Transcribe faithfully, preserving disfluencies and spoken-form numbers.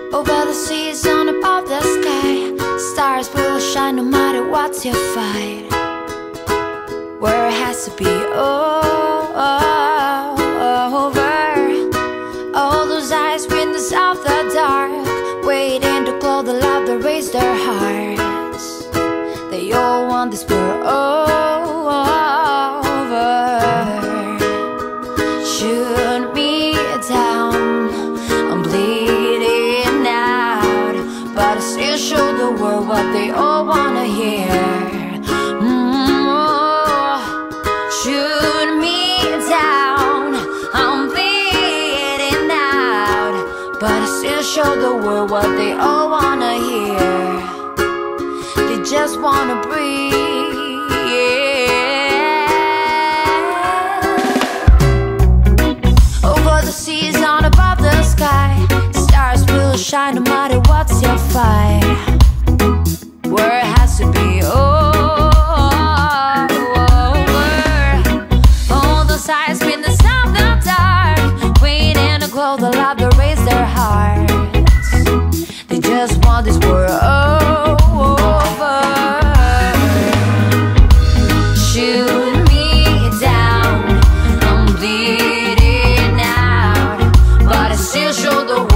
Over the seas, on above the sky, stars will shine no matter what you fight. Where it has to be over. All those eyes witness of the dark, waiting to call the love that raised their hearts. They all want this world over. Shoot me down, I'm bleeding out, but I still show the world what they all wanna hear. Mm-hmm. Shoot me down, I'm bleeding out, but I still show the world what they all wanna hear. They just wanna breathe. Over the seas, on above the sky, stars will shine no matter what's your fight. Where it has to be over. All those eyes with the sound of the dark, waiting to glow the love that raised their hearts. They just want this world over. Shoot me down, I'm bleeding out, but I still show the world